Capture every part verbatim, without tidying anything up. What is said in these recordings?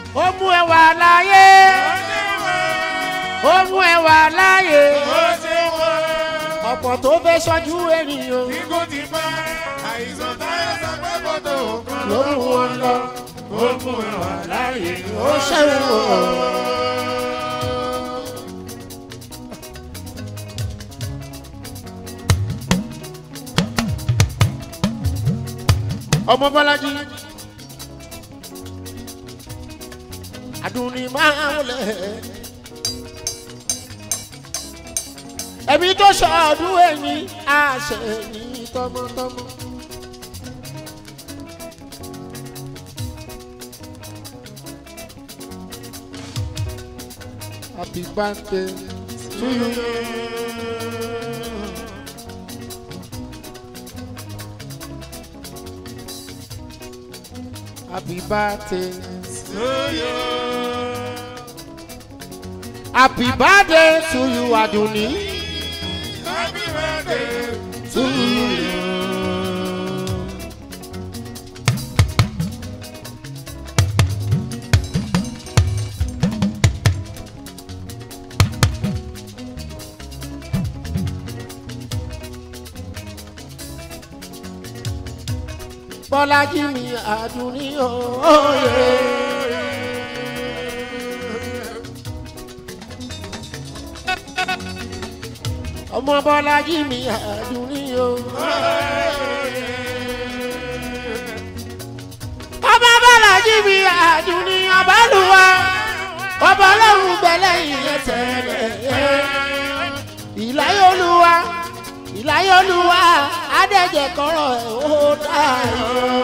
ó mú ẹwà láyé ó mú ẹwà láyé ọ̀pọ̀ tó fẹ́ sọ́jú ènìyàn Ikú ti pa àìsàn táyà sọ pé kò tó nǹkan ló mú wọn lọ ó mú ẹwà láyé ó ṣẹ́wọ̀n o. ọmọ Bọ́lájí Àdùnní máa wọlé ẹbí tó ṣọdún ẹ̀yìn àṣẹ ní tọmọtọmọ. Happy birthday to you. Happy birthday to you. Happy birthday to you, Àdùnní. Happy birthday To you. Bọ́lájí mi Àdùnní òye. Ọmọ Bọ́lájí mi Àdùnní òye. Ọmọ Bọ́lájí mi Àdùnní ọbálùwà. Ọba ọlọ́run gbẹlẹ́ ìyẹn tẹ̀lé. Ìláyé olúwa. Ìláyé olúwa. Adẹ́jẹ̀ kọ́rọ̀ ẹ̀ ó dáyọ̀.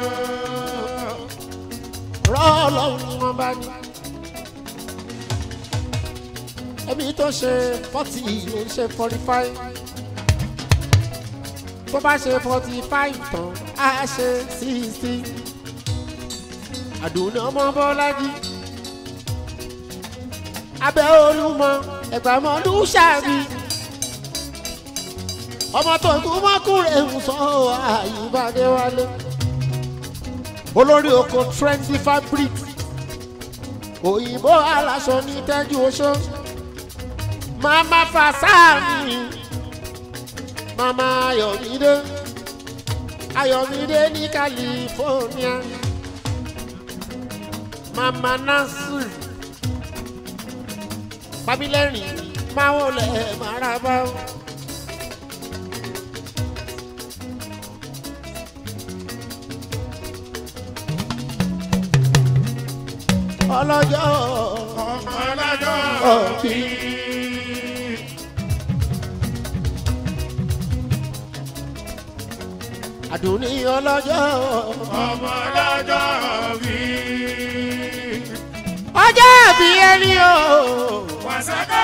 Rọ́ ọlọ́run wọn bá ní. Ẹbí tó ṣe forty ló ń ṣe forty five. Tó bá ṣe forty five tán, á ṣe sixty. Àdùnní ọmọ Bọ́lájí. Abẹ́ Olúmọ Ẹ̀gbámọ́lú ṣàbí. Ọmọ tó kú mọ́kùnrin ń sọ Àyùbádé wálé. Olórí oko twenty five bricks. Òyìnbó aláṣọ ní tẹ́jú oṣó. Mama Fasani. Mama Ayọ̀mídé. Ayọ̀mídé ní California. Mama Nancy. Pamílẹ́rìn máa wọlé márabá. Ọlọ́jọ́ ọlọ́jọ́ òbí. Àdùnní ọlọ́jọ́ ọmọ ọlọ́jọ́ bí. ọjọ́ ìbí ẹni o. Wàsákà.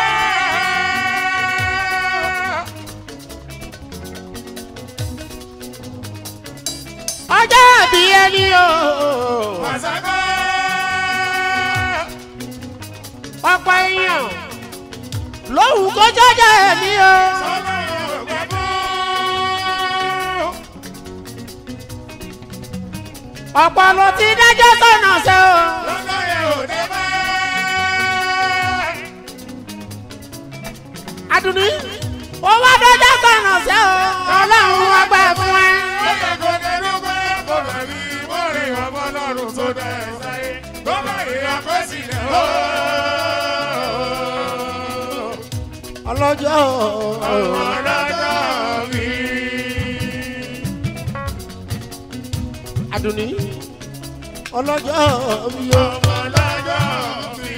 ọjọ́ ìbí ẹni o. Wàsákà. ọ̀pọ̀ èèyàn lóhùn kó jọjọ ẹ̀mí o. Sọ́kà yóò gbẹ́bú. ọ̀pọ̀ ló ti dájọ́ sọ̀nà ṣe o. Sọ́kà yóò débẹ̀. Àdùnní ó wá dájọ́ sọ̀nà ṣe o. Ọlọ́run wá gbà fún ẹ. Lọ́kà kò dé dúpẹ́ kò rẹ̀ mí wọ́n rí ọmọ lọ́rùn tó dẹ̀ sáyé. Tó bá rí ọkọ̀ sílẹ̀ ó. Ọlọ́jọ́ Ọmọ ọlọ́jọ́ bí. Àdùnní ọlọ́jọ́ mi o. Ọmọ ọlọ́jọ́ bí.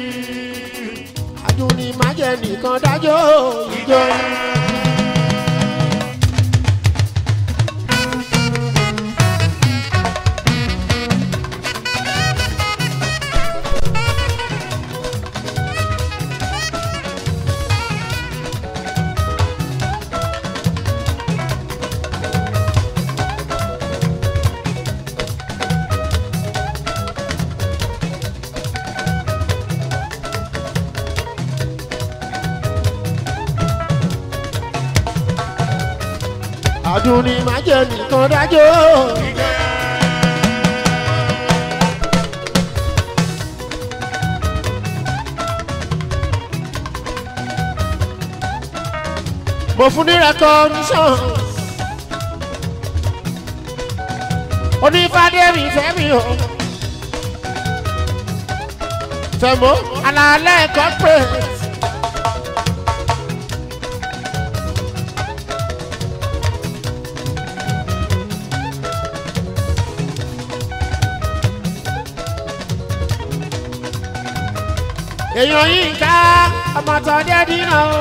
Àdùnní má jẹ́ nìkan dájọ́ ìjọ. Àdùnní má jẹ́ nìkan dájọ́. mo fún ní recognition onífàdé mi fẹ́ mi o fẹ́mọ́ alálẹ́ corporate. èèyàn yìí ká ọmọ tó dé dínà o.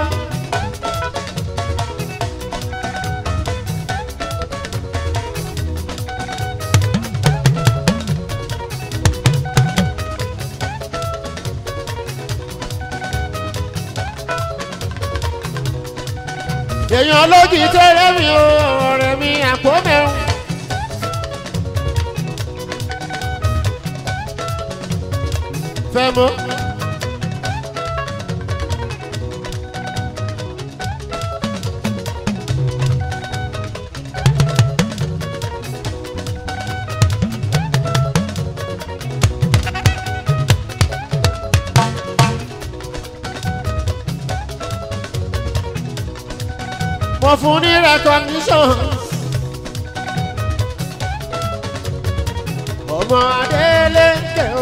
èèyàn lójì tẹ́lẹ̀ mi o ọ̀rẹ́ mi àpò mẹ́rin. fẹ́ mọ́. mo fún ní recognition ọmọ Adélékè o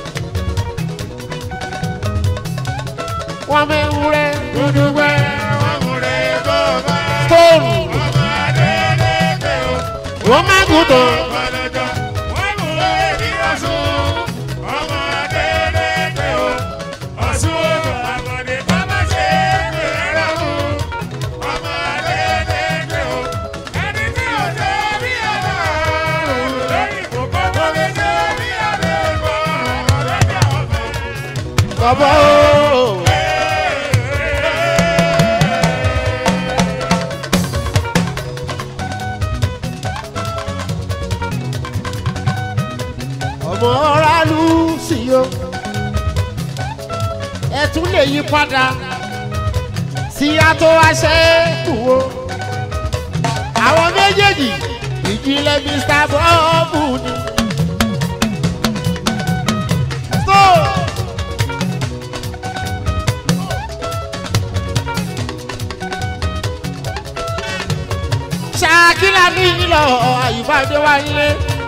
wọ́n mẹ́wúrẹ́ dúdúgbẹ́ wọ́n múre bó bá. tóòrù ọmọ Adélékè o. wọ́n má gùdọ̀ ọlọ́jọ́ wọ́n múre bí Ọ̀ṣun. ọmọ Adélékè o. Ọ̀ṣun odò àbọ̀dé bá má ṣe é pè é rọrùn. ọmọ Adélékè o. ẹni tí ò jẹ́ bí Ọlọ́run lórí ìkókó tó lè jẹ́ bí Adégbò ọ̀rẹ́dẹ̀ ọ̀fẹ́. bọ́bọ́ o. ọmọ ọ̀rálù sí o ẹ tún lè yí padà sí àtọ́ àṣẹ́kù o àwọn méjèèjì ìjìnlẹ̀ Mister Bọ́ọ̀bù ni. So, ṣàkílà ní ìlọ àyùbáde wá nílé.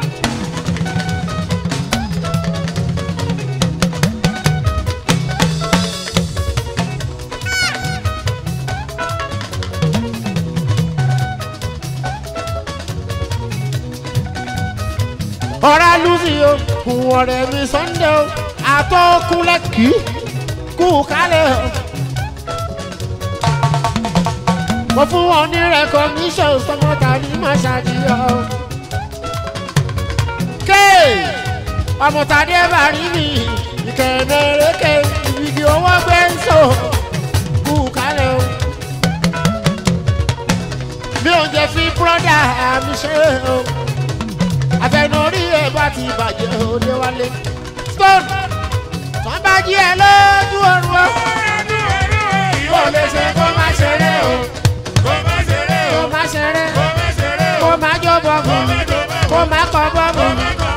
ọ̀rá lùsì o kù ọ̀rẹ́ mi Sunday o àtọ́kùnlẹ̀ kì í kú kálẹ̀ o. mo fún wọn ní recognition sọmọta ní màṣáàjìyọ o. ké ọmọtàdé bá rí mi ìkẹ̀mẹ̀rẹ̀kẹ̀ ìbìgì owó gbé ń sọ kú kálẹ̀ o. mi ò jẹ́ fi brọ́dà mi ṣe o. àfẹnurí ẹ bá ti bàjẹ́ òde wálé. Stone wọ́n bá jí ẹ lójú ọ̀run o. ìwọ lè ṣe kó má ṣeré o. kó má ṣeré o. kó má ṣeré kó má ṣeré o. kó má jó bọ́ọ̀mù kó má kọ́ bọ́ọ̀mù.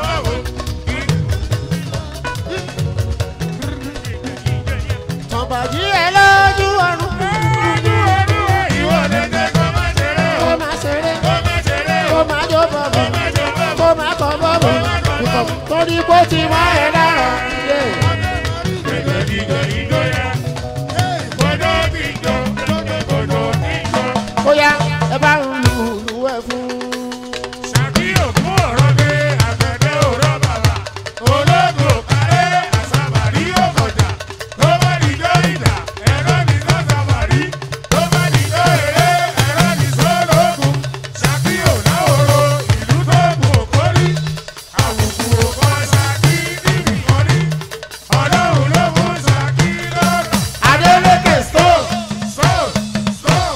wọ́n bá jí ẹ lójú ọ̀run. ìwọ lè ṣe kó má ṣeré o. kó má ṣeré kó má ṣeré o. kó má jó bọ́ọ̀mù kó má kọ́ bọ́ọ̀mù. torí bó ti wá ẹ lára. Bóyá ẹ bá ń lu ìlú ẹ fún. Ṣàbí òkú ọ̀rọ̀ dé àgbẹ̀dẹ òrọ̀ bàbà. Ológun òkàlẹ́ àṣàbàrí òkọjà. Tó bá dìjọ́ ìdà, ẹ̀rọ ní sọ́sàbàrí. Tó bá dìjọ́ èrè, ẹ̀rọ ní sọ́lọ́gùn. Ṣàbí òláwòrò ìlú tó gùn òkórí. Àwùkù òkọ Ṣàbí níbi kan ní. Ọlọ́run ló mú Ṣàbí lọ́rọ̀. Adélékè Stone. Stone, Stone.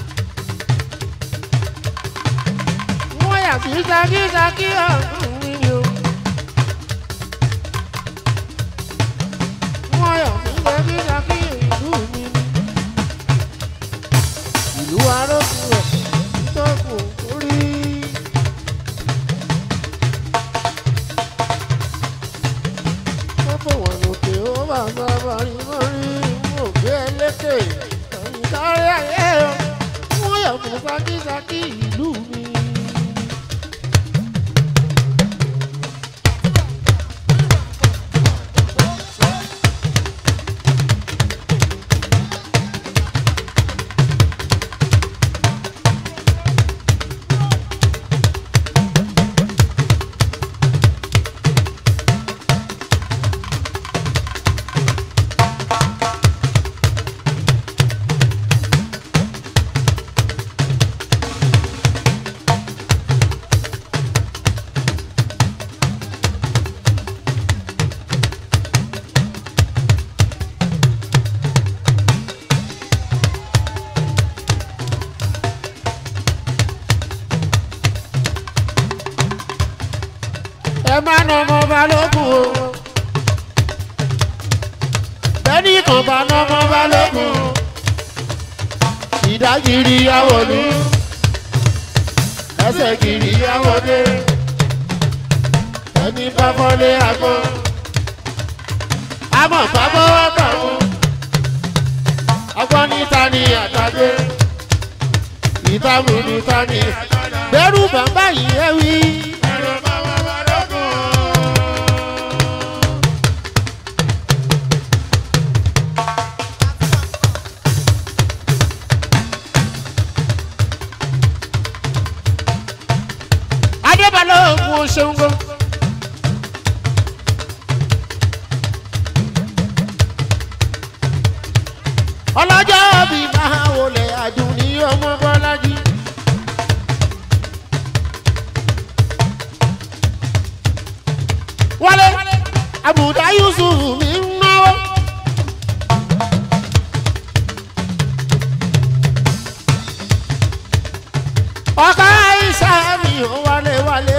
Wọ́n yà sí sakísakí ọ̀hún mi o. lékè ìkárí ayé o wọ́n yọ̀ fún sakisaki ìlú mi. ẹ má nà ọmọ balógun o bẹ́ẹ̀ni kan bá nà ọmọ balógun ìdágìrì àwọ̀lú ẹsẹ̀ gìrì àwọ̀dé ẹni bá fọ́lé àgbọ̀ àmọ̀ bàbá wà kàwọ́ ọgbọ́n níta ni àtàgbé ìtàmù níta ni bẹ́rù bàbá yìí ẹ wí. Adébálógun ṣeun gan. ọlọ́jọ́ bí máa wọlé Àdùnní ọmọ Bọ́lájí. wálé àbùdá Yusuf mi ń náwó. ọkọ Àìṣà mi ò wálé wálé.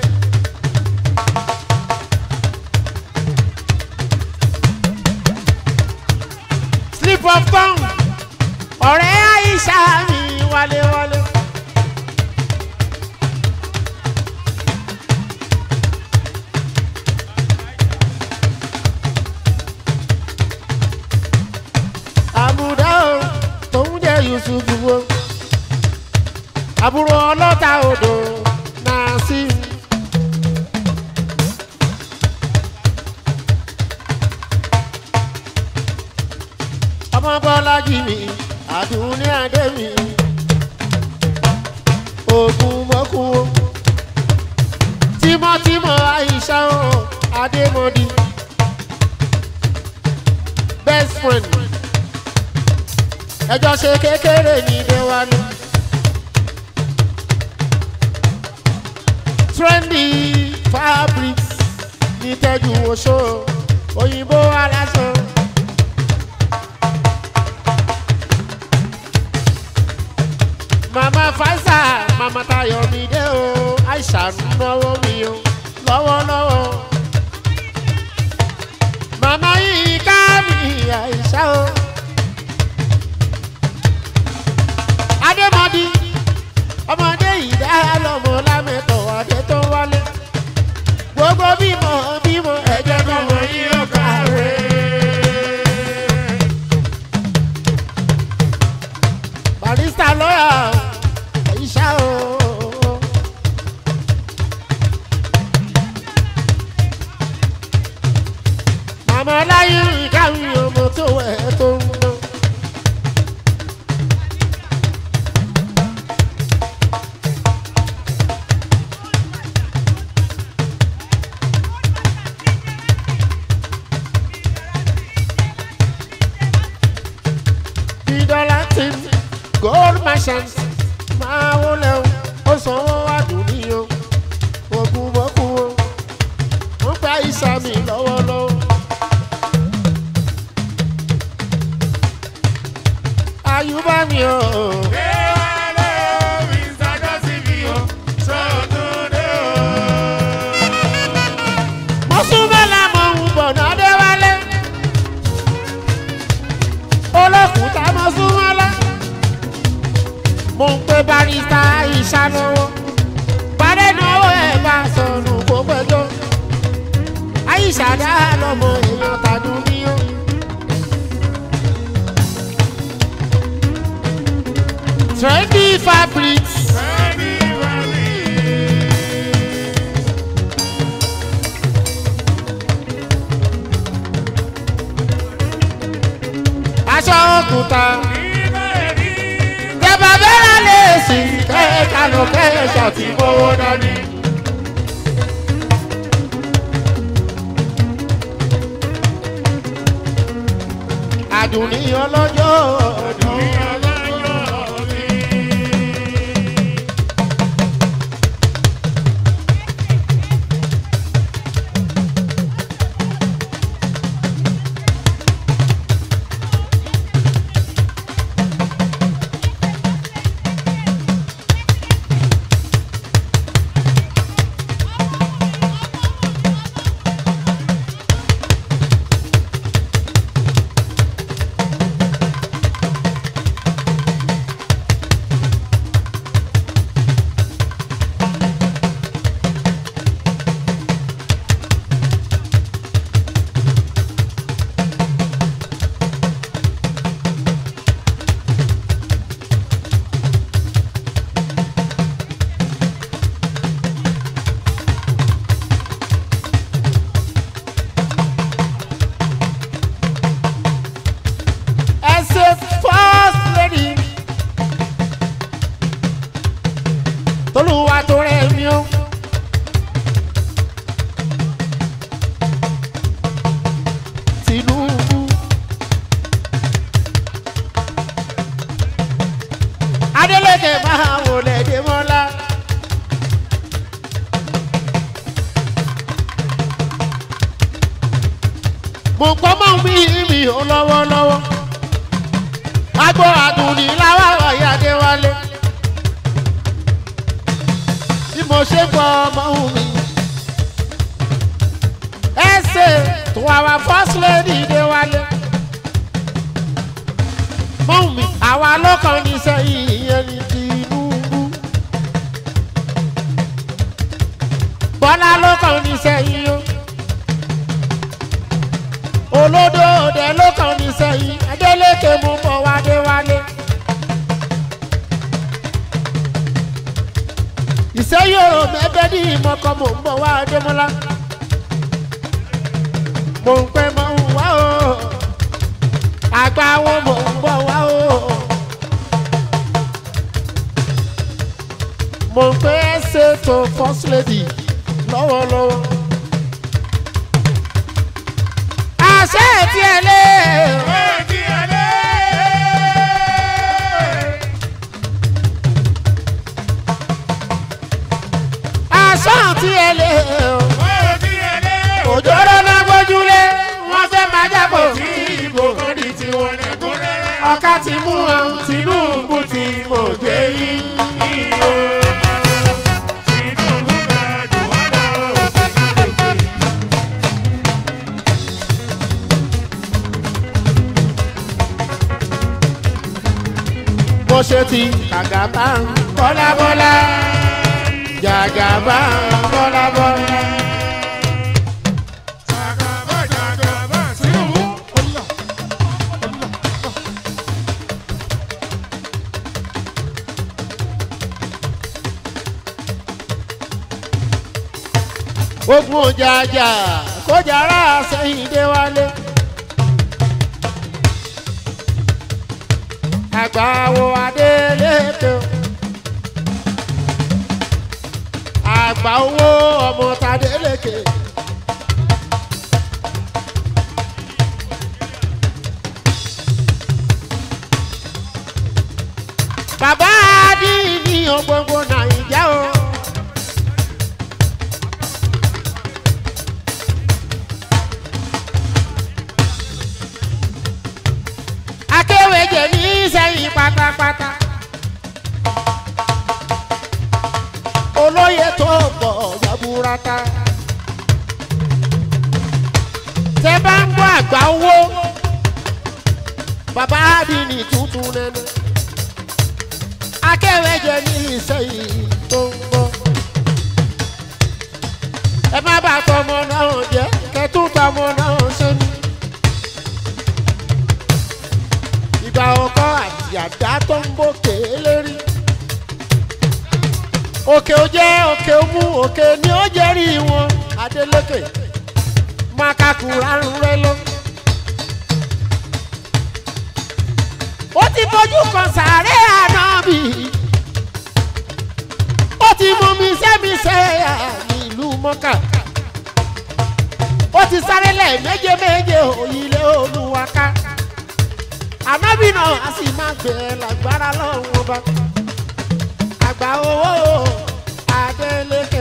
slip of tongue ọ̀rẹ́ Àìṣà mi wálé wálé. àbùdá o tó ń jẹ́ Yusuf wo àbúrò ọlọ́ta odò náà sí. ọmọ Bọ́lájí mi Àdùnní adé mi ogun mọ́kú o tímọ́tímọ́ Àìṣà o Adémọ́dí best friend ẹjọ́ ṣe kékeré ní Déwálé. Trendy fabrics ní tẹ́jú oṣó òyìnbó aláṣọ. Mama Faisa, Mama Tayo mi dé o, Àìṣà náwó mi o, lọ́wọ́lọ́wọ́. Mama yìí ká mi Àìṣà o. Adémọ́dí, ọmọdé ìdá lọ́mọ lámẹ́tọ̀ adé tó wálé. Gbogbo bímọ bímọ ẹ̀jẹ̀ náà wọ́n yí ó kàwé. Barrister lọ́yà Àìṣà o. Màmá láyé ìkáwé ọmọ tó wẹ̀ tó ń ná. Gold merchants máa wọlé o ó sanwó Àdùnní o ogun bọ́kú o wọ́n gba Àìṣà mi lọ́wọ́lọ́wọ́. Àyùbá mi o. Déwálé o Mister Jọ́sífì o Ṣòtúndé o. mo sún mọ́lá mo ń bọ̀ náà Déwálé olókùúta mo sún mọ́lá. Mo ń pe Barrister Àìṣà lọ́wọ́ bàdé náwó ẹ̀ bá sọnù kó pẹ́jọ́. Àìṣà dá lọ́mọ èèyàn Tàdùnní o. trendy fabrics. Aṣọ òkúta. Tẹ̀bà bẹ́rẹ̀ lè sí kẹ́ẹ̀ka ló kẹ́ẹ̀ṣọ̀ tí mowó dání. Àdùnní ọlọ́jọ́ ọdún. Olúwa tó rẹ̀ mí ó. Tinubu. Adeleke máa wọlé Démọ́lá. Mo gbọ́ mọ́ mi mi ò lọ́wọ́lọ́wọ́. Agbo Àdùnní láwá ọ̀yà Adéwálé. Mo ṣe gbọ́ ọmọ mi. Ẹ ṣe tó àwa first lady Déwálé. Mọ́ mi àwa lọ́kàn ní sẹ́yìn ìyẹn ní Tinubu. Bọ́lá lọ́kàn ní sẹ́yìn o. Olódò òde lọ́kàn ní sẹ́yìn. Adélékè mú bọ̀ wá Déwálé. Ìṣẹ́yòrò mẹ́bẹ́ ní ìmọ̀kọ mò ń bọ̀ wá Démọ́lá. Mò ń pẹ́ mọ̀ ń wá o. Àgbáwo mò ń bọ̀ wá o. Mò ń pẹ́ ṣètò first lady lọ́wọ́lọ́wọ́. Àṣẹ ti ẹ̀ lé. Tí ẹ lé o. Òjòrò náà gbójúlé, wọ́n fẹ́ máa jábọ̀ tí ìbò kan di tiwọn lẹ́kúnrẹ́rẹ́. Ọ̀ká ti mú àwọn Tinubu tí mo gbé yín. Tinubu bẹ̀rẹ̀ jù wá lọ òfin. Mo ṣe ti kàgàbá bọ́lábọ́lá. Jagaba bọ́lá bọ́lá. Jagaba jagaba Tinubu. Ogun òjàjà kójàrá sẹ́yìn Déwálé. Àgbáwo Adélékè. Àgbà owó ọmọ Tadélékè. Bàbá Adíní ògbóngbò Nàìjíríà o. Akéwèjẹ ní sẹ́yìn pátápátá. Olóyè tó bọ̀ yaburata. Tẹ bá ń gbọ́ àgbà owó. Bàbá Adíní tuntun nẹ́nu. Akéwèjẹ ní ìsẹ́yìn tó ń bọ̀. Ẹ má bàa tọmọ náà jẹ́ kẹtù tọmọ náà sẹ́nu. Ìgbà ọkọ àti àdá tó ń bọ̀ kélérí. òkè ó jẹ́ òkè ó mú òkè ni ó jẹ́rìí wọn Adeleke máa kakùrà ń rẹ lọ. ó ti fojú kan sàárẹ̀ ànábì ó ti mú mi sẹ́mi-sẹ́ ìlú Mọ́kà ó ti sáré lẹ̀ méje méje òyìnlẹ̀ Olúwa ká ànábì náà a sì máa gbé lágbára lọ́wọ́ bá àgbà owó Adeleke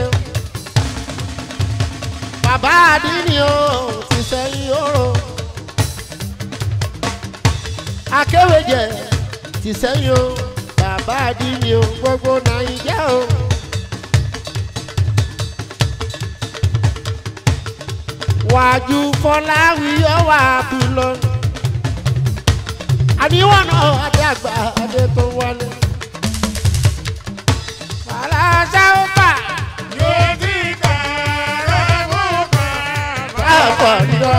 bàbá àdínì o ti sẹ́yìn oró akéwèjẹ ti sẹ́yìn o bàbá àdínì o gbogbo Nàìjíríà o. wájú Fọláwíyọ wà bùlọ àníwọ̀n náà adé àgbà adé tó wọlé. Fàlàṣà ó fà. yóò ti kàrà mú kàrà Àpọ̀ nígbà.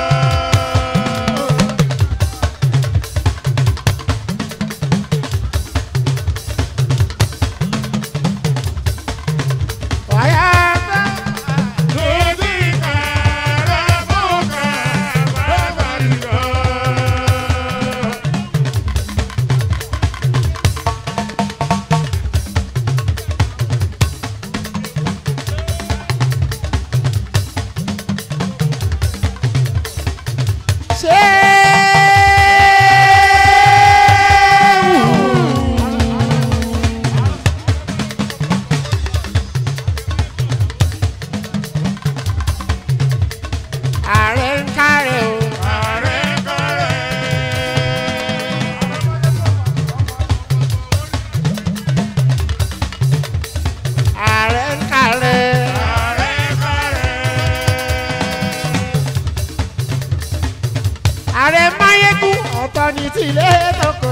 Ààrẹ Máyégún ọ̀tọ̀ ní tìlé tọkọ.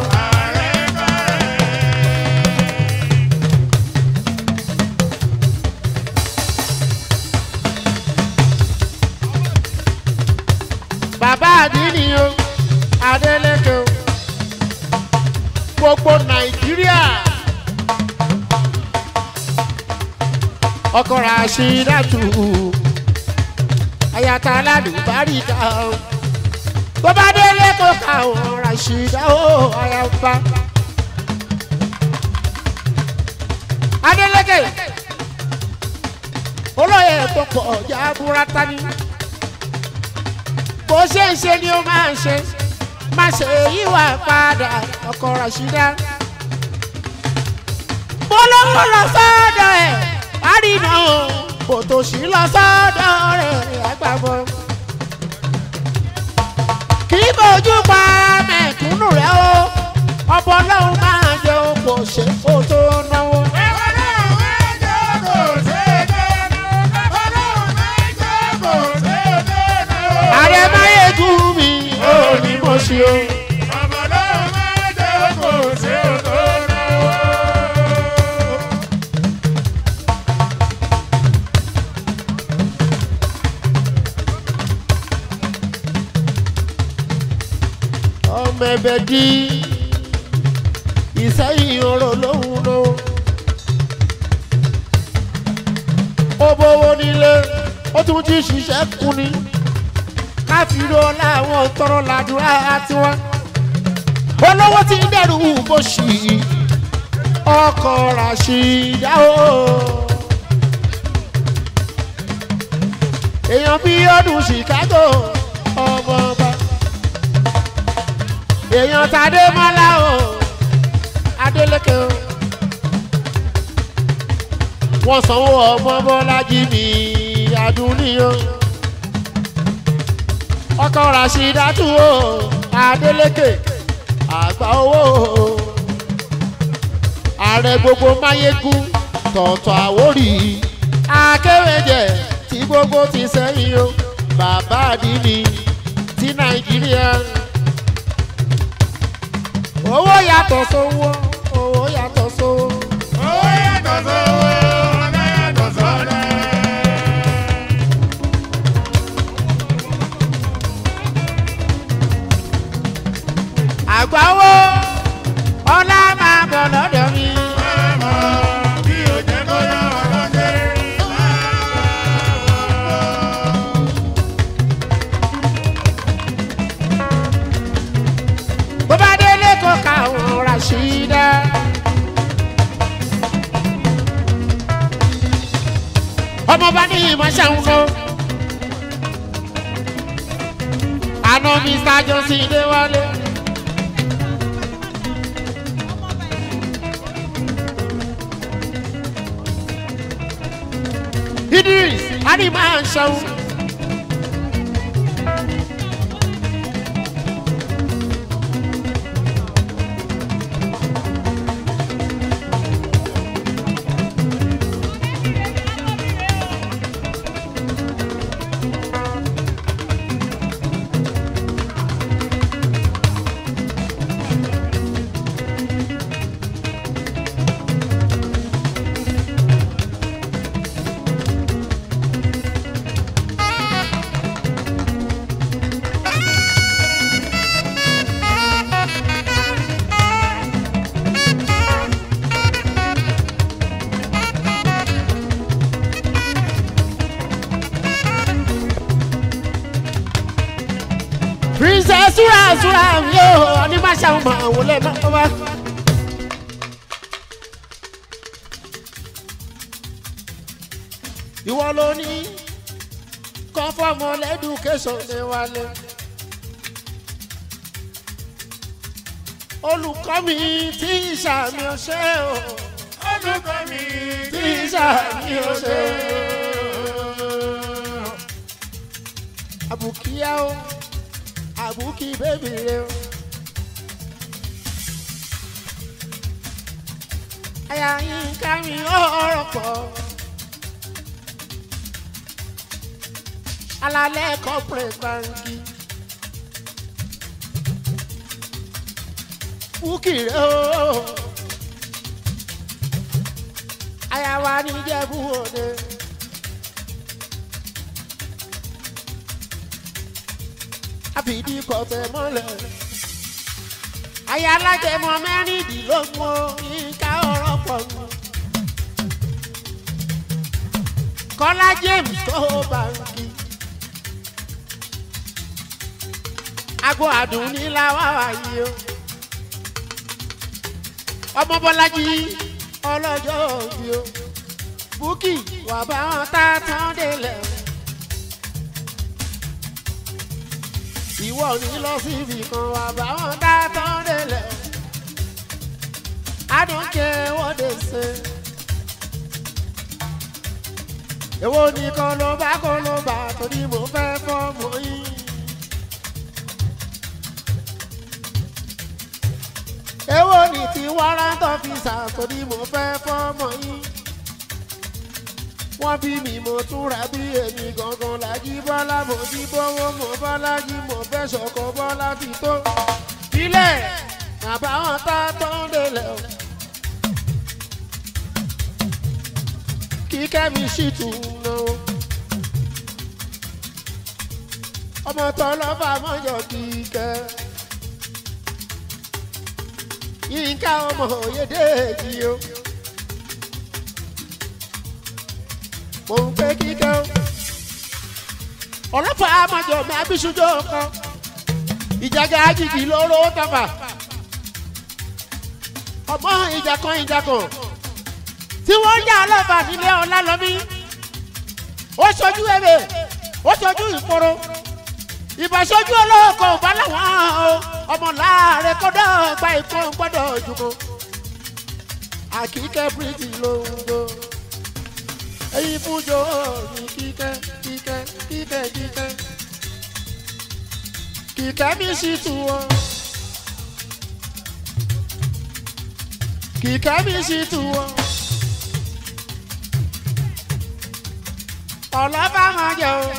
Bàbá àdínì o Adeleke o gbogbo Nàìjíríà ọkọ Rashidatu ayata aládùbáríkà o. Bó bá délé kó ka òun Rashida ó àyànfà. Adeleke olóyè tó pọ̀ ọjà burata ni bó ṣe ń ṣe ni ó máa ń ṣe má ṣe yíwà padà ọkọ Rashida. Bólówó lọ sọ́dọ̀ ẹ̀ àrínà kò tó sí lọ sọ́dọ̀ rẹ̀ àgbàbọ̀. Kì í bójú pa mẹ̀kúnnù rẹ̀ o ọbọ̀ ọlọ́run máa jẹ òpò ṣe kó tó náwó. Ààrẹ Máyégún mi ò ní mo ṣe o. Ọmọ ẹbẹ di Ìsẹ́yìn oró lóhùn náà. Ó bówó nílé ó tún ti ṣiṣẹ́ kún ni káfíńró láwọn tọrọ làdúrà tiwa. Olówó ti dẹrù bó ṣì ọkọ Rashida o. Èèyàn bí ọdún Chicago ọmọ ọba. Èèyàn tàdé mọ́lá o Adeleke o. Wọ́n sanwó ọmọ Bọ́lájí ní Adúní o. Ọkọ Rashidatu o Adeleke àgbà owó o. Ààrẹ gbogbo Máyégún tọ̀tọ̀ Àwórì akéwèjẹ tí gbogbo ti sẹ́yìn o. Bàbá àdínì ti Nàìjíríà. Owó yàtọ̀ sówó, owó yàtọ̀ sówó. Owó yàtọ̀ sówó, ọ̀nà yàtọ̀ sọ́nà. Àgbáwo ọlá máa bọ̀ lọ́dọ̀ mi. Màmá bí o jẹ́ kó yá. ní ìmọ̀ṣẹ́hún lọ. àná Mr. Johnson dé wálé. Idris a ní máa ń ṣẹ́hún. Princess Sura Sura yo ni ma ṣe ma wo le ma ba. Ìwọ ló ní conformal education ní wálé. Olùkọ́ mi tí ìṣàmì ọ̀ṣẹ́ o. Olùkọ́ mi Tí ìṣàmì ọ̀ṣẹ́ o. Àbùkíyá o. Àbùkí bébì rẹ o. Àyà yín ká mi ọ̀rọ̀ pọ̀. Alálẹ̀ corporate banki. Bùkí rẹ o. Àyà wa ní Ìjẹ̀bú Òde. Àfìdí kọ̀tẹ̀ mọ́lẹ̀. Àyà alájẹmọ mẹ́rìndínlógún ìka ọ̀rọ̀ pọ̀ mọ́. Kọ́lá James tó bàǹkì. Agbo àdùn ní làwa wáyé o. Ọmọ Bọ́lájí ọlọ́jọ́ òbí o. Bùkí wà bá wọn tá tán délẹ̀ o. Ìwọ ní lọ síbi kan wà bá wọn dá tán délẹ̀. I don't care what they say. Èwo nìkan ló bá kó ló bá torí mo fẹ́ fọ́ọ̀mù yín. Èwo ní ti warrant officer torí mo fẹ́ fọ́ọ̀mù yín. Wọ́n bí mi mo tún ra bí èmi gangan lájí Bọ́lá mo jí bọ́wọ́ mo Bọ́lá jí mo fẹ́ ṣọ̀kọ̀ Bọ́lá ti tó. Ilẹ̀ bàbá wọn tá tán délẹ̀ o. Kíkẹ́ mi sì tún náwó. Ọmọ tọ́lọ́fà mọ́jọ Kíkẹ́. Yínká ọmọ Oyèdèjì o. Mo ń pé Kíkẹ́ o. Ọlọ́pàá àmọ́jọ mi àbíṣújọ́ kan. Ìjàgà àjìjì lóró tọ́fà. Ọmọ ìjà kan ìjà kan. Tí wọ́n ń yá ọlọ́pàá nílé ọlá lọ mí. Ó ṣojú ebè, ó ṣojú ìporo. Ìbàṣojú olóko bá láwọn o. Ọmọ láàárẹ̀ kọ́dọ̀ gba ìkan gbọ́dọ̀ jùmọ̀. Àkíkẹ́ Pretty ló ń gbó. Èyí fúnjọ ní Kíkẹ́ Kíkẹ́ Kíkẹ́ Kíkẹ́. Kíkẹ́ mi sì tù wọ́n. Kíkẹ́ mi sì tù wọ́n. Ọlọ́ba máa jẹ o.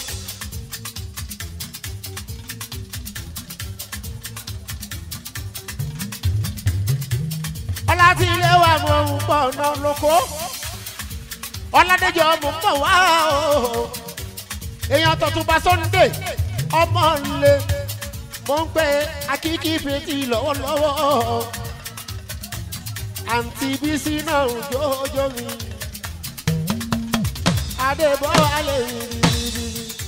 Ọlá tí ilé wa mọ̀ ń pọ̀ náà lóko. Ọládéjọ mò ń bọ̀ wá o. Èèyàn tọ̀túnba Sunday ọmọ nle mo ń pè Akíkí Pretty lọ́wọ́lọ́wọ́. Àǹtí Bísí náà ń jójó mi. Adébọ̀ alẹ́ rírírírì.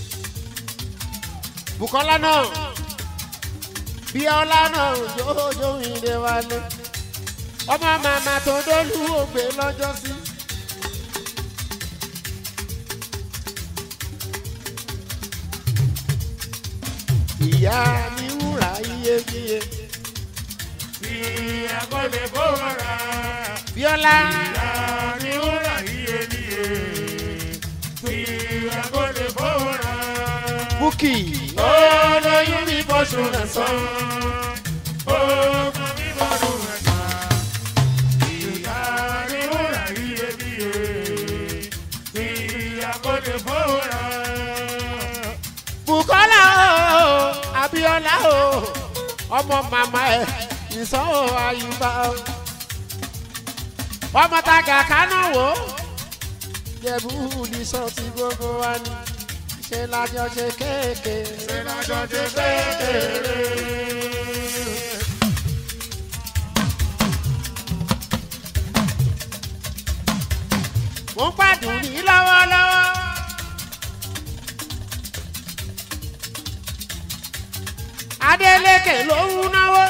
Bùkọ́lá náà Bíọ́lá náà ń jójó mi lé wálé. Ọmọ màmá tó dólú ògbé lọ́jọ́ sí. ìyá ní wúrà iyebíye. Tí a kò lè fowó ra. Bíọ́lá. Ìyá ni wúrà iyebíye. Tí a kò lè fowó ra. Búkì. Olóyún mi bọ́ṣù rẹ̀ sàn. Ogun mi bọ́ṣù rẹ̀ sàn. Ìyá ni wúrà iyebíye. Tí a kò lè fowó ra. Bùkọ́lá o, Abíọ́lá o, ọmọ màmá ẹ̀ ìsanwó Àyùbá o. Ọmọ tàgà kánú wò ó. Jẹ̀bú ní sọ́ọ̀tì gbogbo wa ni. Ṣé lájọ ṣe kéèké? Ṣé lájọ ṣe kékeré? Mo ń gbádùn ní lọ́wọ́lọ́wọ́. Adélékè ló ń náwó.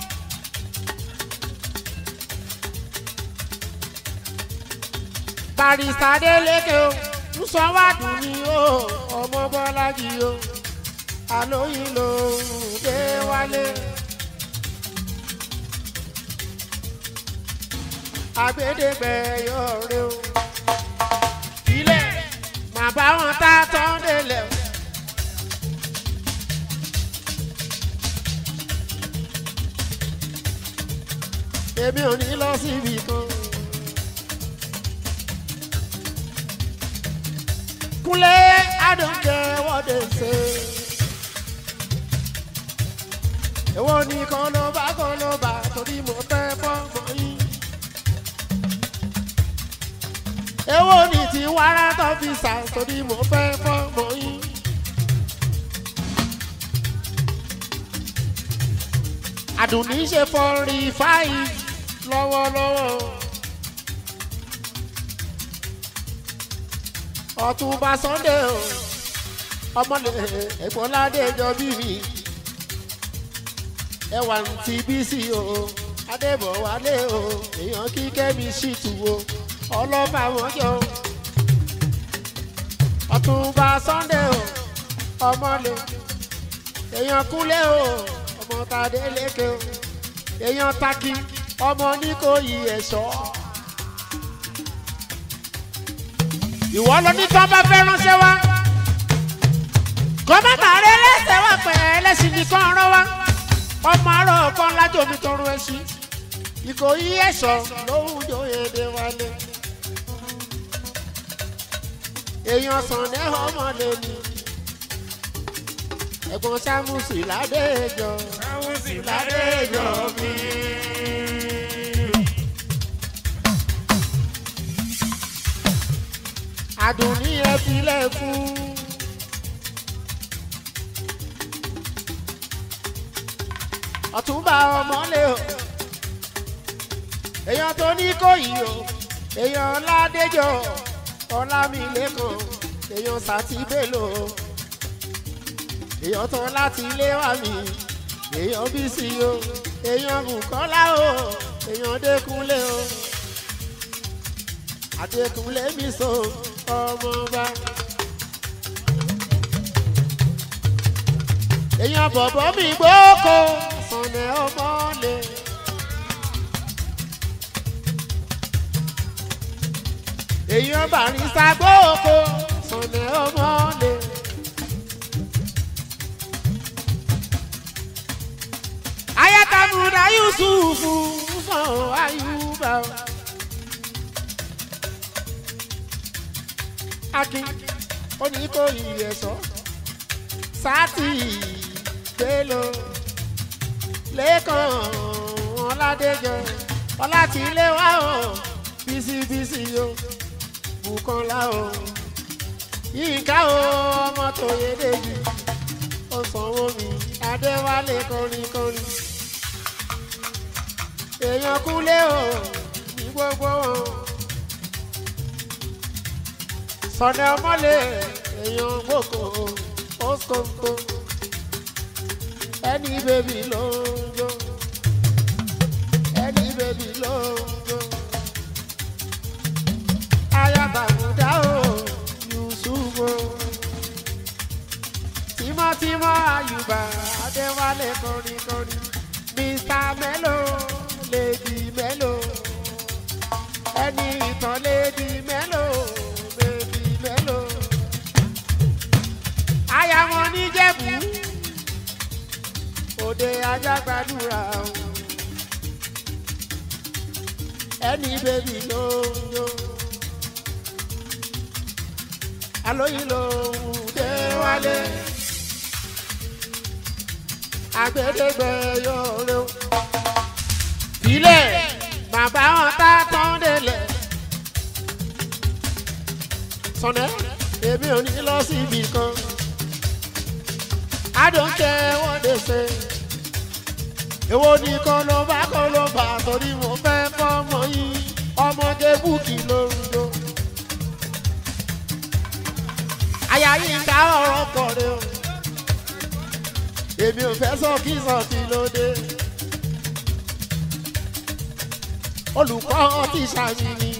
Barista Adélékè o, ń sọ wádùn ní o, ọmọ Bọ́lájì o, àlóyìn ló ń gbé wálé. Agbédègbè yọ̀ọ̀rẹ́ o, ilé màbá wọn tá tán délẹ̀ o. Èmi ò ní lọ síbi kan. Kúnlé, I don't care what they say. Èwo ni kan ló bá kan ló bá torí mo fẹ́ fọ́mọ yín. Èwo ni ti wàrà tó fi sà torí mo fẹ́ fọ́mọ yín. Àdùnní ṣe fọ́rí fáì lọ́wọ́lọ́wọ́. Ọ̀túnba Sunday o, ọmọlẹ̀ Ẹ̀gbọ́nládé jọ bí mi. Ẹwà ti bí sí o, Adébọ̀wálé o, èèyàn kíkẹ́ mi sì tù o, ọlọ́ba wọn jọ. Ọ̀túnba Sunday o, ọmọlẹ̀ èèyàn Kúnlé o, ọmọ Tadélékè o, èèyàn Taki ọmọ Níkòyí ẹ̀ṣọ́. Ìwọ ló ní tọ́ bá fẹ́ ránṣẹ́ wá. Gọ́mọ̀tà rẹ lẹ́sẹ̀ wá pẹ̀ ẹlẹ́sìn nìkan rán wá. Ọmọ àárọ̀ kan lájò mi tọrọ ẹṣin. Ìkòyí ẹ̀ṣọ́ lóhùn jòyè dé wálé. Èèyàn Sànẹ́ ọmọ lè ní. Ẹ̀gbọ́n Sámúsì Ládéjọ. Sámúsì Ládéjọ mi. Àdùnní ẹ filẹ̀ fún. Ọ̀túnba ọmọlé o, èèyàn tó Níkòyí o, èèyàn Ládéjọ, Ọlámilékan, èèyàn Sátìbélò o, èèyàn tó láti ilé wà mí, èèyàn Bísí o, èèyàn Bùkọ́lá o, èèyàn Dékúnlé o, Adékúnlé mi so ọmọba. Èèyàn bọ̀bọ̀ mi gbóko, Sànẹ́ ọmọlé. Èèyàn Barista gbóko, Sànẹ́ ọmọlé. Ayatamuda Yusufu fún Àyùbá. Akin Oníkòyí ẹ̀ṣọ́. Sátì Bello Lẹ́kàn Ọládéjọ Ọlátìléwá o, bísíbísí o, Bùkọ́lá o, Yínká o, ọmọ Tóyèdèjì, ó sanwó mi, Adéwálé kọrin kọrin. Èèyàn Kúnlé o, ní gbogbo wọn. Sànẹ́ ọmọlé, èèyàn Gboko Oskonto, ẹni bèbí ló ń jó, ẹni bèbí ló ń jó. Ayatamuda o, Yusufu, tímọ́tímọ́ Àyùbá. Adéwálé kọrin kọrin Mister Melo Lady Melo ẹni ìtàn Lady Melo Baby Melo aya wọn níjẹ̀bú òde ajágbádùrà ẹni bèbí ló ń yó alóyin ló ń dé wálé agbẹdẹgbẹ yọrọ filẹ̀ bàbá wọn tá tán délẹ̀ sọnẹ èmi ò ní lọ síbi kan I don't care what they say èwo ni kọlọba kọlọba torí mo fẹ́ fọmọ yìí ọmọdé búkì ló ń lò àyà yìí ń ká ọ̀rọ̀ pọ̀ rẹ o èmi ò fẹ́ sọ́kí sọ́kí lóde olùkọ́ ti ṣàmìnì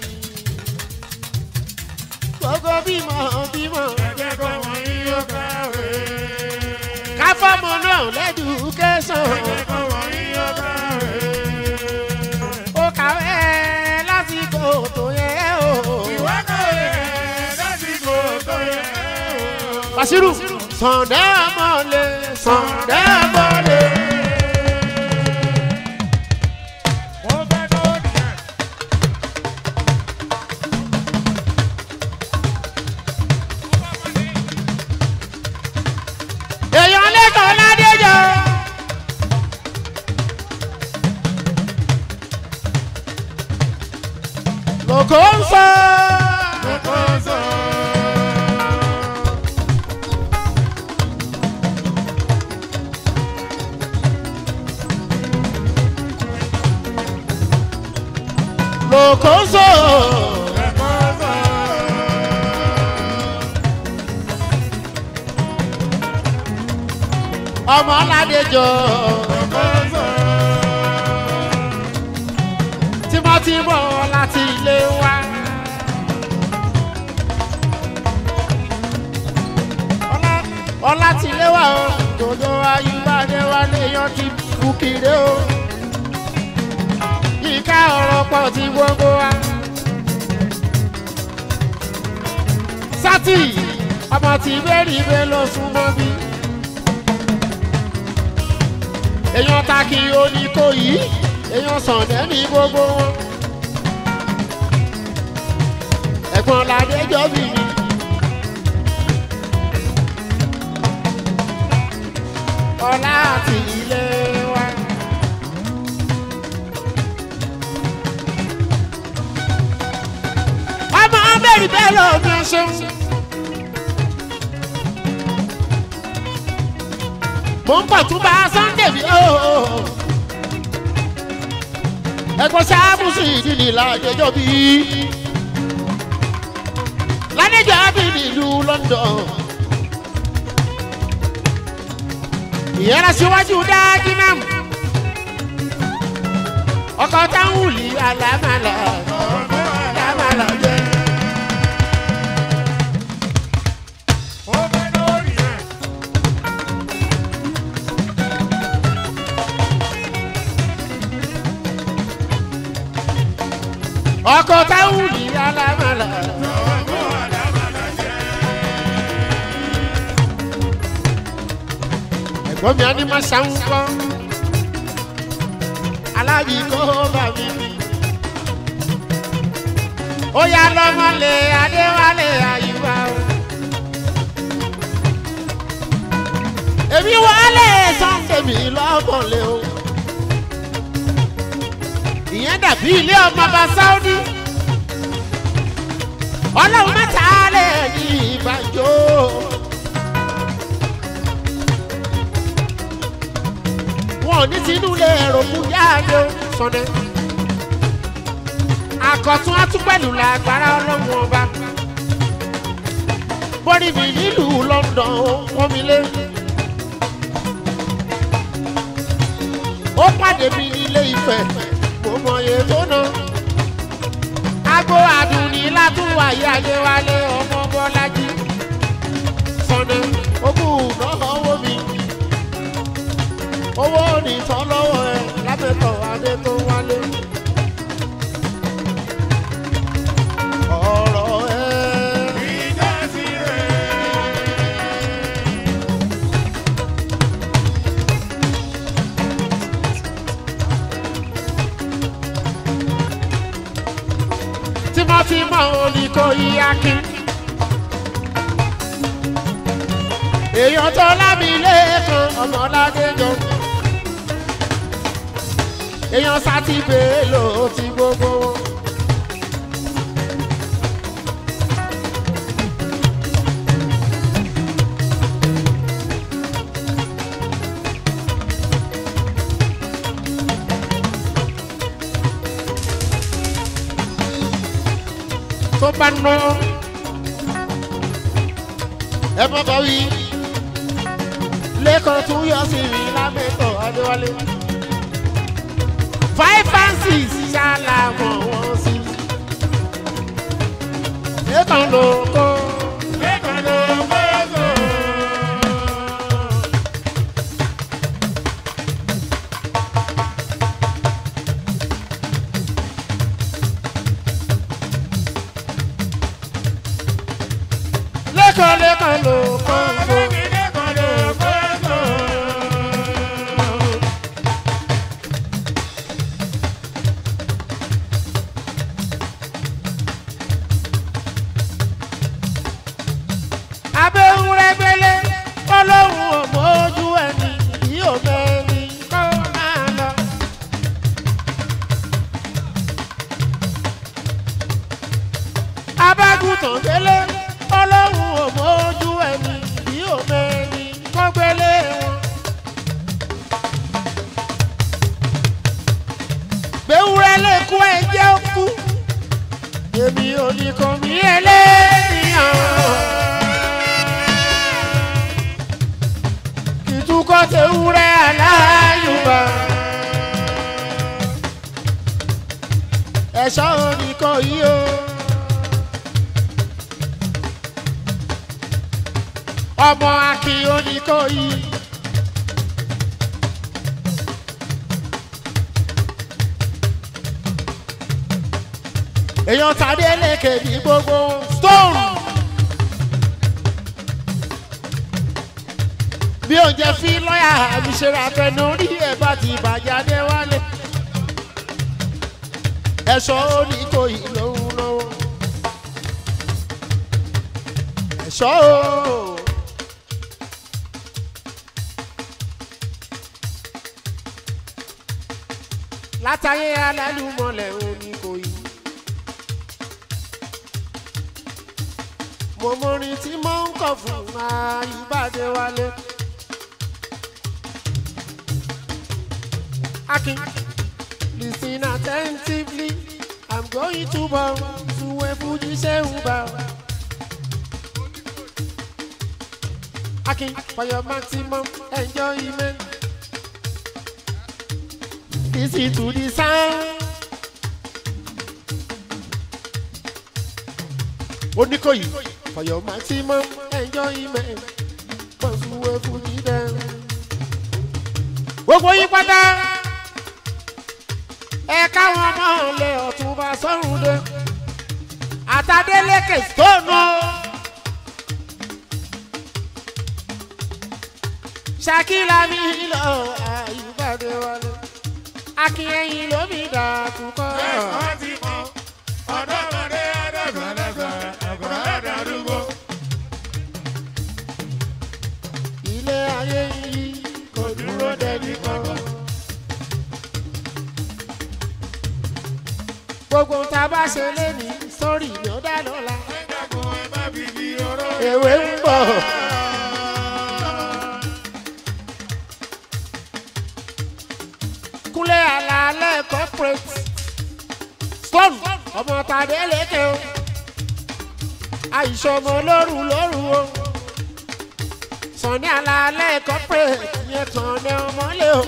gbogbo bímọ bímọ ẹgbẹ́ kọ́ wọn yóò kàwé. ká fọ́mọ náà lẹ́dùúkẹ́sàn ẹgbẹ́ kọ́ wọn yóò kàwé. ó kàwé lásìkò tó yẹ o. ìwà kàwé lásìkò tó yẹ o. Basiru Sunday mọ́lẹ̀ Sunday mọ́lẹ̀. èèyàn lẹ́kọ̀ọ́ ládéjọ́ lóko ń sọ. lóko ń sọ. lóko ń sọ. ọmọ ládéjọ́ tímọ́tímọ́ láti ilé wa. ọlá ti ilé wa o dòdò ayúbádé wa léèyàn ti kú kiri o. ìka ọ̀rọ̀ pọ̀ ti gbogbo wa. sátì ọmọ tí bẹ́ẹ̀rì bẹ́ẹ̀ lọ súnmọ́ bí. èèyàn ta kí oníkó yìí èèyàn sànẹ́ ní gbogbo wọn. ẹ̀gbọ́n ládéjọ́ bì mí. ọlá àti ilé wa. ọmọ abẹ́rì bẹ́ẹ̀ lọ bí wọ́n ṣe ń. mo ń pọ̀ tún bá Sunday bí ó. ẹ̀gbọ́n sábùsì ìdílé ládéjọ́ bí. ládéjọ́ bí nílùú London. ìyẹn lọ síwájú dájú náà. ọkọ̀ táwọn wùlí alámàlà. alámàlà jẹ́. ọkọ̀ táwọn wùlí alámàlà. ẹ̀gbọ́n mi á ní máa ṣàwọn kọ́ aláàbí kó bá mi bí. ó yá lọ́mọlé Adéwálé Àyùbá o. èmi wọlé Sunday mi lọ́mọlé o. ìyẹn dàbí ilé ọmọ bá Sáúdí. ọlọ́run mẹ́ta lè ní ìbàjọ́. wọn ò ní tinú lè rògbò jáde Sunday. àkọ́tún atúpẹ̀lú làgbára ọlọ́run ọba. bọ́rí mi nílùú London wọ́n mi lé. ó pàdé mi nílé Ifẹ̀ mo mọ iye tó ná. agbo àdùnní látúwà yé Adéwálé ọmọ Bọ́lájí. Sunday ogún náà wó mi. tímọ́tímọ́ Oníkòyí Akin. èèyàn tó Lámilẹ́kan Ọmọládéjọ. èèyàn Sátì Bello ti gbogbo. tó bá ná ẹ má bá wí lẹ́kọ̀ọ́ tún yọ sí mi lábẹ́tọ̀ Adéwálé five and six ṣáàlà mọ̀ wọ́n sí lẹ́kọ̀ọ́ ló kó lẹ́kọ̀ọ́ ló kó so. lẹ́kọ̀ọ́ lẹ́kọ̀ọ́ ló kó so. abẹ́wúrẹ́gbẹ́lẹ́ ọlọ́run ọmọ ojú ẹni bí òmẹ́ni kọ́ máa lọ. abágùntàn gbélé ọlọ́run ọmọ ojú ẹni bí òmẹ́ni kọ́ gbélé wọn. gbéwúrẹ́ lè kú ẹ̀jẹ̀ kú èmi ò ní kàn mí ẹlẹ́nìyàn. kọ́ tewúrẹ́ aláyùbá ẹ̀ṣọ́ Oníkòyí o. ọmọ Akin Oníkòyí. èèyàn Tàdé Lékè ní gbogbo Stone. bí oúnjẹ fi lọ́yà àbí ṣe ra fẹnu rí ẹ̀ bá ti bàjẹ́ Adéwálé ẹ̀ṣọ́ Oníkòyí lòun lọ́wọ́ ẹ̀ṣọ́ o. látàyé alálùmọ̀lẹ̀ Oníkòyí mo mọrin tí mo ń kọ̀ fún Àyùbá Adéwálé. Akin, listen attentively. I'm going to bow to a Fuji Seun bow. Akin, for your maximum enjoyment. Listen to the sound. Oníkòyí, for your maximum enjoyment. Bounce to a Fuji down. Gbogbo yín pátá. ẹ káwọn ọmọ ọ̀lẹ Ọ̀túnba Sọ́rúndé àtàdé Lékè Stone. Ṣakílà mi lọ Àyùbá Adéwálé Akin ẹyin lómi dàkú kọ́. ẹ̀sán ti mọ ọ̀dọ́mọdé ọ̀dọ́gbọ̀nlẹ́gbà ọ̀gbọ̀n ẹ̀dàdúgbò. ilé ayé yìí kò dúró dẹ́ni kan. gbogbo tá a bá ṣe léni sórí ni ó dá lọ́la. ẹ̀dàkùn ẹ̀ má fi di ọ̀rọ̀. èwe ń bọ̀. Kúnlé Àlàálẹ̀ corporate Stone ọmọ Tàdé Lékè o àìṣọmọ lóru lóru o Sànní Àlàálẹ̀ corporate yẹn tàn ní ọmọlé o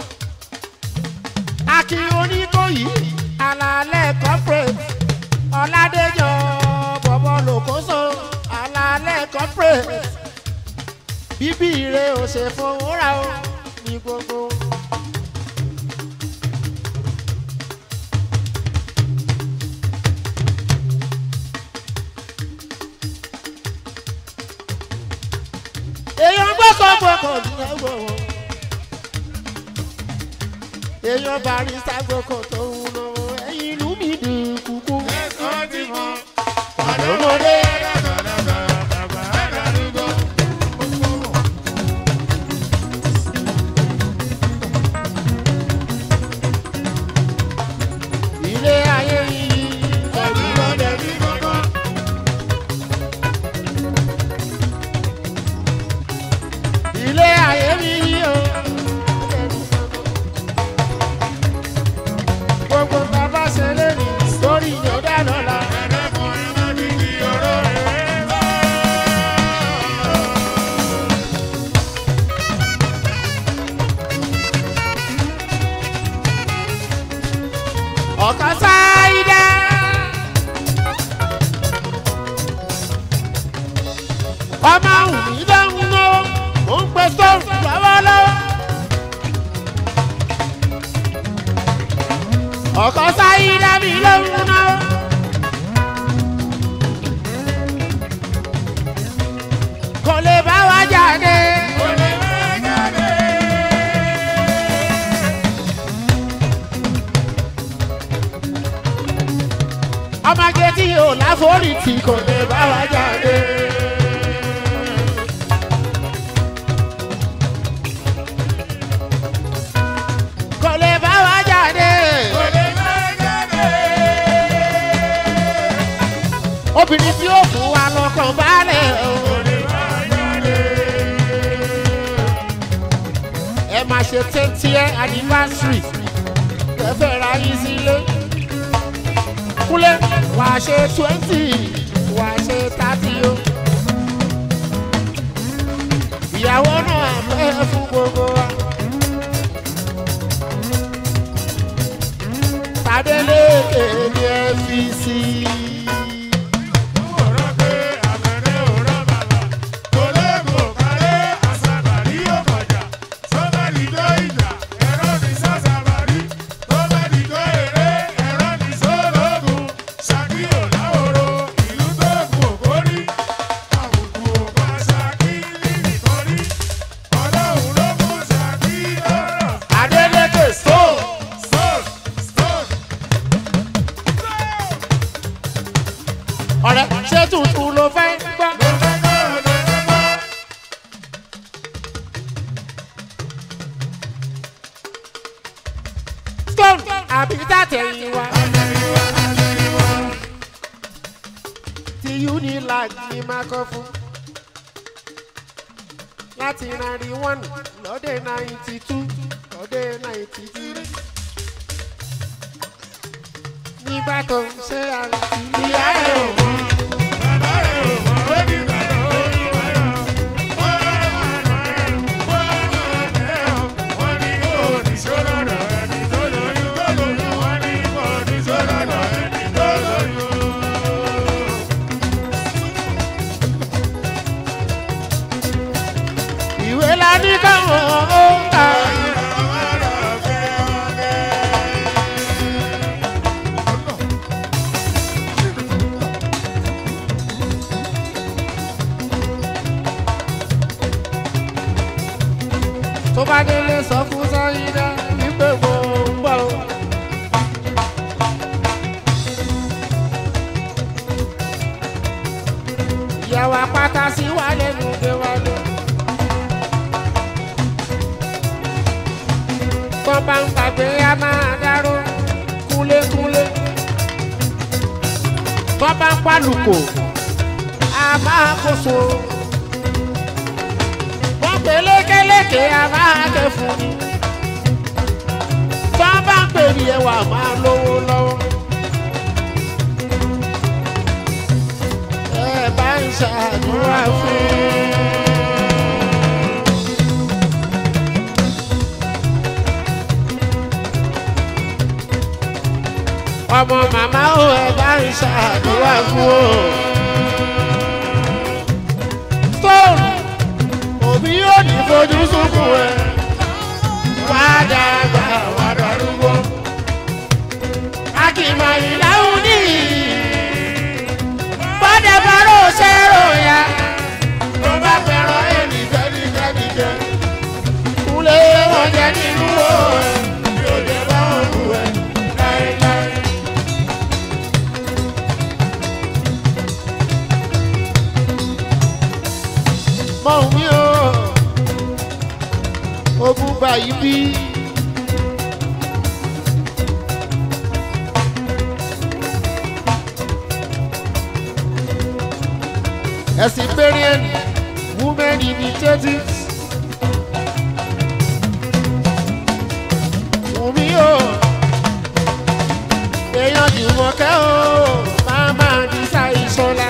Akin Oníkòyí Àlàálẹ̀ corporate Ọládéjọ bọ̀bọ̀ lòkóso Àlàálẹ̀ corporate bíbí ire ò ṣe fowó ra o ní gbogbo. èèyàn gbọ́kọ̀gbọ́kọ̀ ní ẹgbẹ́ wọn èèyàn Barrister gbọ́kọ̀ tó ń lọ ẹ̀yìn ìlú mi dùn kúkú. ẹ̀sán ti mọ ọmọ òun ní lọ́hùn náà ó ń pe stone lọ́wọ́lọ́wọ́. ọkọ̀ sáyé dábì lọ́hùn náà. kò lè bá wa jáde. kò lè bá wa jáde. ọmọge tí yóò láforí tí kò lè bá wa jáde. kò lè bá wa jáde. kò lè bá wa jáde. obìnrin tí ó fún wa lọ́kàn balẹ̀ o. kò lè bá wa jáde. ẹ máa ṣe twentieth anniversary kẹfẹ́ ra yín sílé. kúlẹ̀ wàá ṣe twenty wàá ṣe thirty o. ìyàwó náà fẹ́ fún gbogbo wa. tàdélé èdè ẹ fi sí i. òrò pé àbẹ̀rẹ̀ òrò bàbà olóògùn òkàlẹ̀ àṣàbàrí òkọjà sọ́bà dìjọ́ ìjà ẹ̀rọ ní sàṣàbàrí sọ́bà dìjọ́ èrè ẹ̀rọ ní sọ́lọ́gùn ṣàkí òláwòrò ìlú tó gùn òkórí àbùkù òbá ṣàkí nìkọ́rí ọlọ́run ló mú ṣàkí lọ́rọ̀. Adélékè stone. stone stone. ọ̀rẹ́ ṣé tuntun ló fẹ́ gbọ́. stone àbí tàtẹ̀yìn wa. tí unilag ní máa kọ́ fún. láti ninety one lọ́dẹ̀ ninety two lọ́dẹ̀ ninety three. nígbà tó ń ṣe àrùn ìyá ẹ̀ ò mọ̀. Bàbá rẹ̀ ò mọ̀ ó ní bàbá ó ní bàbá. Wọ́n bá wà lọ́rẹ̀ wọ́n lọ́rẹ̀ ọ̀. Wọ́n ní kò ní sólọ́dọ̀ ẹni tó lóyún tó lóyún. Wọ́n ní kò ní sólọ́dọ̀ ẹni tó lóyún. ìwé la ní káwọn ó ń kà. tó bá délé sọ fún Sáyídá wípé mo ń bọ̀. ìyàwó apáta sí wa lẹ́nu dé wálé. tó bá ń gbàgbé a máa dárò kúlékúlé. tó bá ń pàlùkò a máa kóso. lékeleke a máa ké fún ni. tó bá ń pèrè ẹwà máa lówó lọ́wọ́. ẹ bá ń ṣàdúrà fún. ọmọ màmá ò ẹ bá ń ṣàdúrà fún o. Stone òbí yóò ní fojú sunkún ẹ wá dàgbà wá darúgbó. akìmọ̀ ìdáhùn ní bọ́dẹ bọ́rọ̀ ṣẹ́rò ya tó bá fẹ́ràn ẹnì jẹ́ni jẹ́ni jẹ́ kúlẹ̀ wọn jẹ́ nínú o yóò jẹ́ báwọn kú ẹ láéláé. mọ̀ mí o ogun gba yìí bí. Experienced women initiatives. Wùmí o, èèyàn Jùmọ̀kẹ́ o, Màmá Àdìsá Ìṣọ̀lá.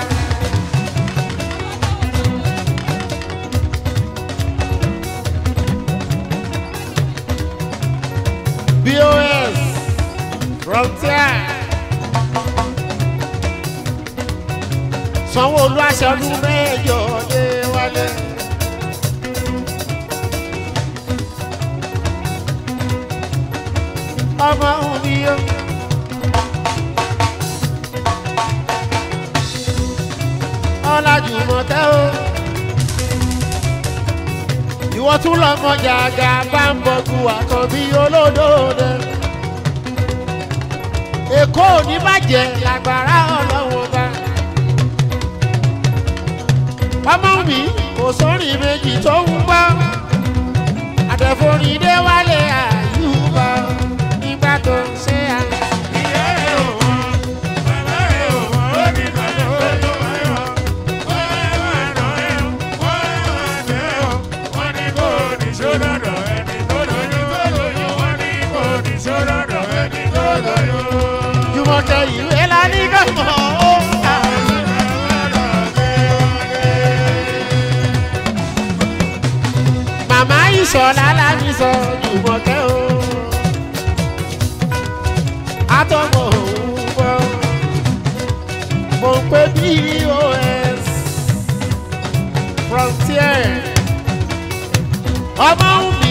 B O S Frontier. Sanwó-Olú aṣọ ọdún mẹ́jọ dé wálé. ọmọ mi yó. Ọlájùmọ̀kẹ́ o. ìwọ tún lọ́mọ jàgà bá ń bọ̀ tu àkànbí olódòdó. Èkó ò ní bàjẹ́ lágbára Ọlọ́run bá. ọmọ mi kò sórí méjì tó ń gbọ́. àtẹ̀fọ́rin dé wálé Àyùbá nígbà tó ń ṣe àná. ìyá ẹ̀ ò wọ́n bàbá ẹ̀ ò wọ́n ó ní kàdé ó tó wáyọ̀ wọ́n ẹ̀ wá nà ẹ̀ wọ́n ẹ̀ wá nà ẹ̀ wọ́n ní kò ní sódọ̀dọ̀ ẹni tó lóyún tó lóyún wọ́n ní kò ní sódọ̀dọ̀ ẹni tó lóyún. Jùmọ̀kẹ́ ìwé la ní gbọ̀ngàn ó kà. Màmá Ìṣọ̀lá láti sọ Jùmọ̀kẹ́ o. Atọ́mọ̀ òun gbọ́. Mo ń pè B O S Frontier. Ọmọ ń bí.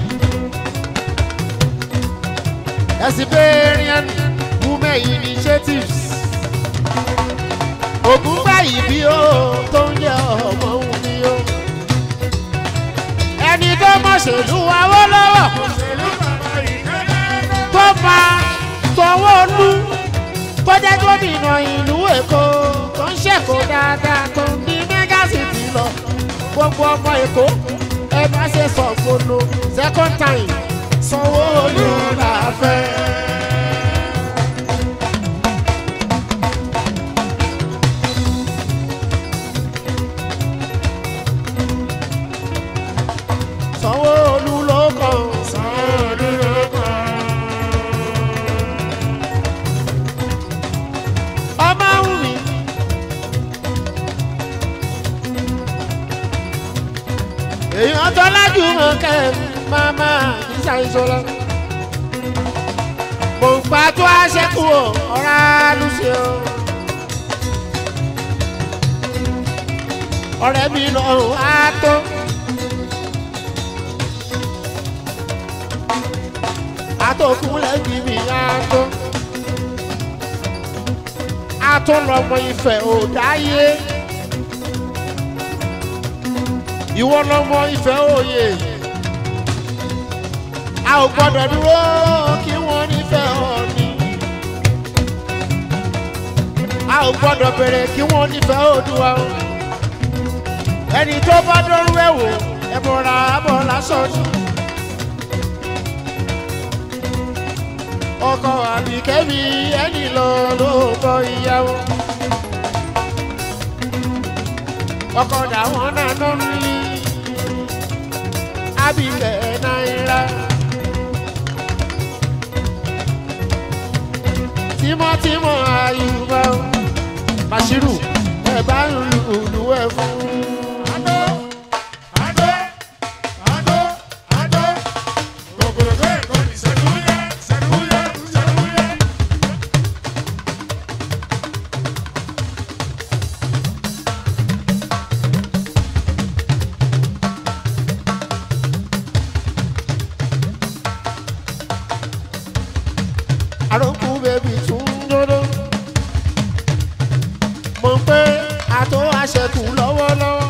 Exiberian Women Initiatives. Ògùn báyìí bí ó tó ń jẹ́ ọmọ òun ni ó. Ẹni tó mọ̀ ṣèlú Awólọ́wọ̀ tó máa tọwọ́ lú tó jẹ́ gómìnà ìlú Èkó tó ń ṣèkó dáadáa tó ń ní mẹ́gàsìtì lọ. Gbogbo ọmọ Èkó ẹ bá ṣe sọ gbolo second time Sanwó-Olú là fẹ́. Sanwó-Olú ló kàn. Sanwó-Olú ló kàn. Ọmọ ń mi. Èèyàn tó Lájùmọ̀kẹ́ màmá ìṣàìṣọ́lá. Mo ń pa tó aṣẹ́kù o, ọ̀rá lùsẹ̀ o. Ọ̀rẹ́ mi lọ́rùn á tó. Àtòkùnlẹ̀ bí mi á tó. A tó lọ́mọ Ifẹ̀ ò dáyé. Ìwọ lọ́mọ Ifẹ̀ òye. A ò gbọ́dọ̀ dúró kí wọ́n nífẹ̀ẹ́ Ọọ̀ni. A ò gbọ́dọ̀ bẹ̀rẹ̀ kí wọ́n nífẹ̀ẹ́ Oòduà. Ẹni tó bá dọ́rú ẹ̀ wò ẹ bọ̀ra bọ̀ lásán ni. Ọkọ Àbíkẹ́ mi ẹni lọ ló bọ ìyàwó. Ọkọ dàwọn náà ló ń lé Àbíkẹ́ náírà. Tímọ́tímọ́ Àyùbá Bàṣírù ẹ bá ń lu ìlú ẹ fún. Adó, adó, adó, adó. Kòkòrò tó ẹ̀kọ́ ní sẹ́dúyẹ́, sẹ́dúyẹ́, sẹ́dúyẹ́. Àròkù bèbí tún dúró. Mo ń pé àtó àṣẹkù lọ́wọ́lọ́wọ́.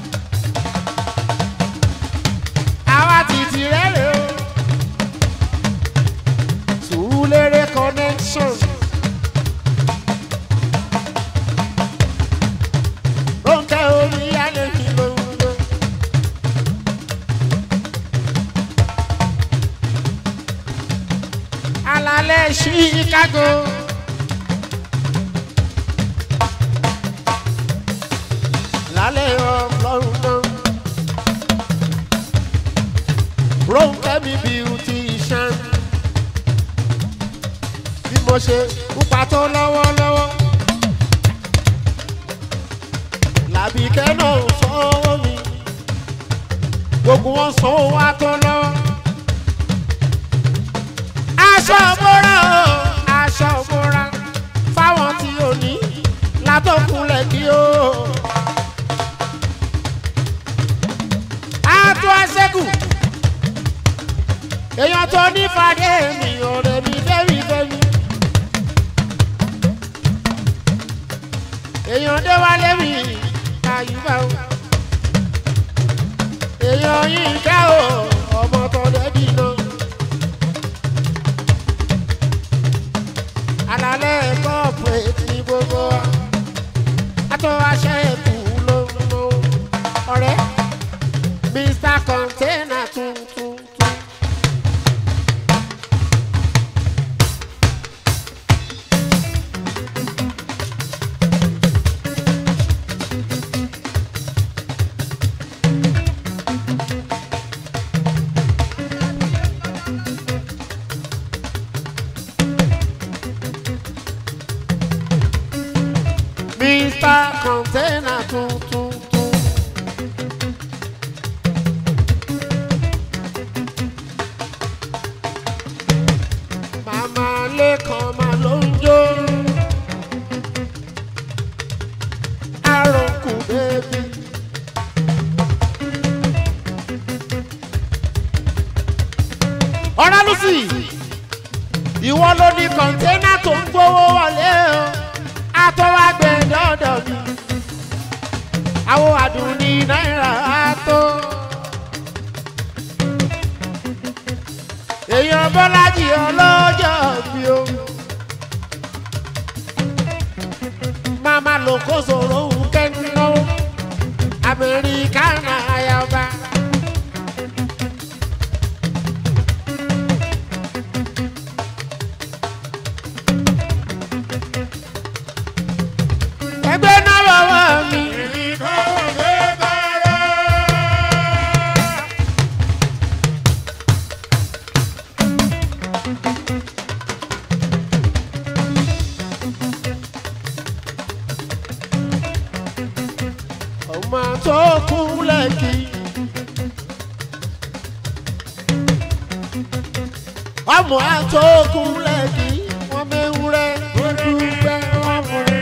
Àwa ti ti rẹ́rẹ́ o. Sùúrùlérè connection. Rónkẹ́ omi yálé mi lóńdó. Alálẹ̀ Chicago. Lálẹ́ ọlọ́run náà. Rónkẹ́ mi beautician. Bí mo ṣe ń pató lọ́wọ́lọ́wọ́. Làbíkẹ́ náà ń sanwó mi. Gbogbo wọn sanwó wa tó lọ́wọ́. Aṣọ òmùra o, aṣọ òmùra fáwọn tí ò ní látọkùnlẹ̀ kí o. èèyàn dé wálé mi àyùbá o èèyàn yìí ká o ọmọ tó dẹ́bí náà alálẹ̀ corporate ní gbogbo wa àtọ́ aṣẹ́ ẹ̀kú ló ń lò ọ̀rẹ́ Mister Container tuntun. Mister Container tuntun. Màmá lẹ́kàn máa ló ń jó. Àròkù bébí. Ọ̀rá Lucy, ìwọ ló ní kọ̀ńténà tó ń gbówó wọlé o. Àtọ́wágbé dọ́dọ̀ mi. Àwọn àdùn ní náírà á tó. Èèyàn Bọ́lájì ọlọ́jọ́ bí o. Màmá ló kó sòrò òun kẹ́ńtọ́. Amẹ́ríkà náà ayaba. Ẹgbẹ́ náà wọ́wọ́ mi. Ọmọ tó kú lẹ́kì. Ọmọ tó kú lẹ́kì. Wọ́n mẹ́wúrẹ́ dúpẹ́ wọ́n mú rẹ̀.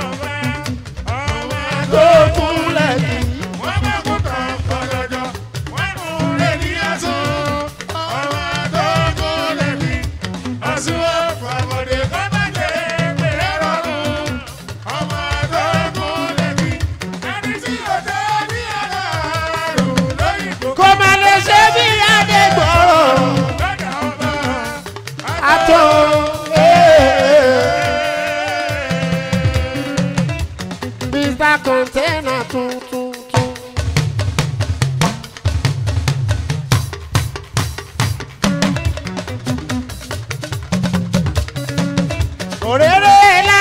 Tó kú lẹ́kì. Wọ́n bá kú tán kọ́lọ́jọ́, wọ́n mú lé ní ẹ̀sùn. Ọmọ tó kú lẹ́kì. Ọ̀sùn ọ̀pọ̀ àbọ̀dé kọ́ bá jẹ́ pèrè rọrùn. Ọmọ tó kú lẹ́kì. Ẹni tí yóò tẹ́ ní àdàrú lóyìnbó. Kò má lè ṣe bí Adégbòrò. Lọ́dà ọba. Àtọ̀ Mister Container tuntun. Òrèrè la.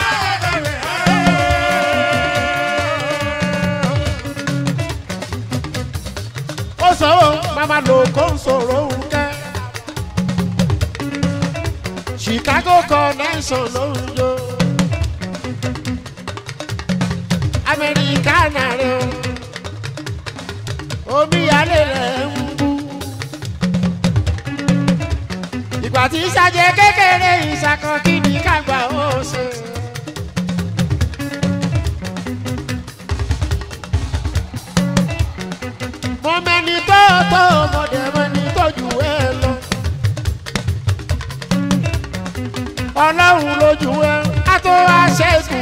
Ó sọ̀rọ̀ màmá ló kó ń sọ̀rọ̀ òun kẹ́. Chicago connection ló ń jó. Amẹ́ríkà náà rẹ̀ o. Omíyalé rẹ̀ ń bú. Ìgbà tí ṣàjẹ́ kékeré ìṣàkàn kí ni kàgbà ó ṣe. Mo mẹ́ni tó tó ọmọdé mẹ́ni tó jù ẹ lọ. Ọlọ́run lójú ẹ á tó wá ṣẹ́kù